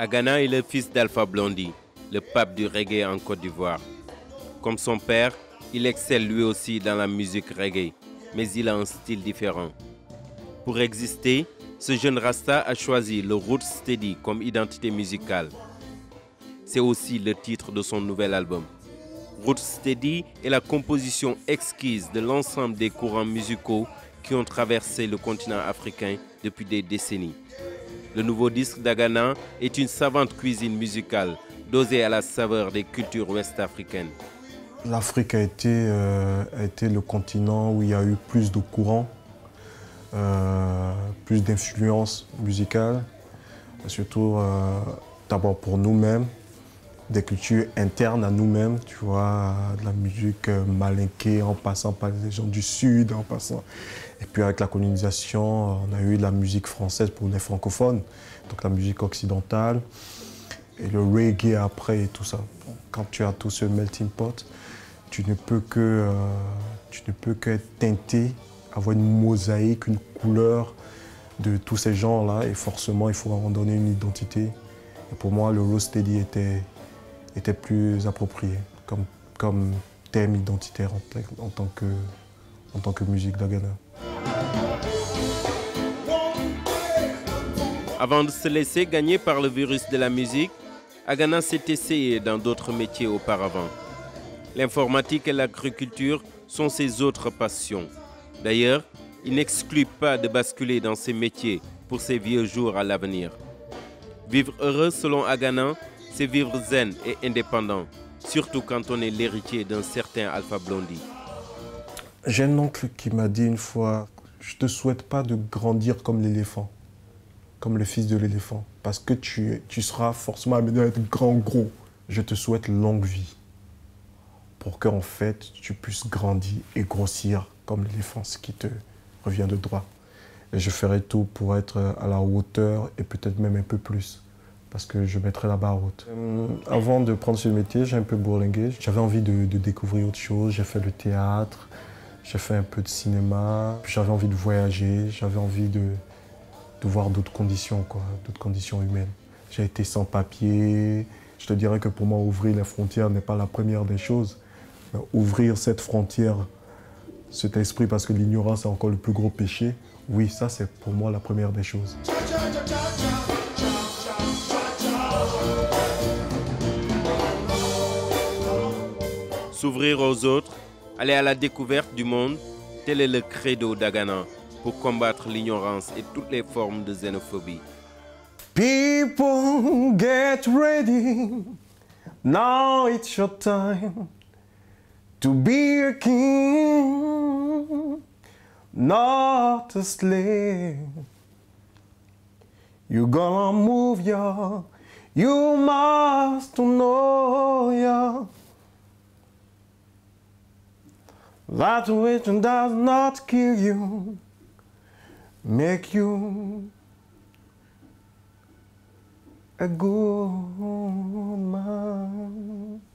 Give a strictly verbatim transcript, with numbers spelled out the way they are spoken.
Agana est le fils d'Alpha Blondy, le pape du reggae en Côte d'Ivoire. Comme son père, il excelle lui aussi dans la musique reggae, mais il a un style différent. Pour exister, ce jeune Rasta a choisi le Roots Steady comme identité musicale. C'est aussi le titre de son nouvel album. Roots Steady est la composition exquise de l'ensemble des courants musicaux qui ont traversé le continent africain depuis des décennies. Le nouveau disque d'Agana est une savante cuisine musicale, dosée à la saveur des cultures ouest-africaines. L'Afrique a été, euh, a été le continent où il y a eu plus de courants, euh, plus d'influences musicales, surtout euh, d'abord pour nous-mêmes, des cultures internes à nous-mêmes, tu vois, de la musique malinquée en passant par les gens du Sud, en passant. Et puis avec la colonisation, on a eu de la musique française pour les francophones, donc la musique occidentale, et le reggae après et tout ça. Quand tu as tout ce melting pot, tu ne peux que, euh, tu ne peux que être teinté, avoir une mosaïque, une couleur de tous ces genres-là, et forcément il faut en donner une identité. Et pour moi, le Rocksteady était était plus approprié comme, comme thème identitaire en, en, tant que, en tant que musique d'Agana. Avant de se laisser gagner par le virus de la musique, Agana s'est essayé dans d'autres métiers auparavant. L'informatique et l'agriculture sont ses autres passions. D'ailleurs, il n'exclut pas de basculer dans ces métiers pour ses vieux jours à l'avenir. Vivre heureux selon Agana, c'est vivre zen et indépendant, surtout quand on est l'héritier d'un certain Alpha Blondy. J'ai un oncle qui m'a dit une fois, je ne te souhaite pas de grandir comme l'éléphant, comme le fils de l'éléphant, parce que tu, tu seras forcément amené à être grand, gros. Je te souhaite longue vie, pour qu'en fait, tu puisses grandir et grossir comme l'éléphant, ce qui te revient de droit. Et je ferai tout pour être à la hauteur et peut-être même un peu plus, parce que je mettrai la barre haute. Euh, avant de prendre ce métier, j'ai un peu bourlingué. J'avais envie de, de découvrir autre chose. J'ai fait le théâtre, j'ai fait un peu de cinéma. J'avais envie de voyager, j'avais envie de, de voir d'autres conditions, quoi, d'autres conditions humaines. J'ai été sans papier. Je te dirais que pour moi, ouvrir les frontières n'est pas la première des choses. Mais ouvrir cette frontière, cet esprit, parce que l'ignorance est encore le plus gros péché, oui, ça c'est pour moi la première des choses. S'ouvrir aux autres, aller à la découverte du monde, tel est le credo d'Agana pour combattre l'ignorance et toutes les formes de xénophobie. People, get ready, now it's your time to be a king, not a slave. You're gonna move, ya, you must know, ya. That which does not kill you, make you a good man.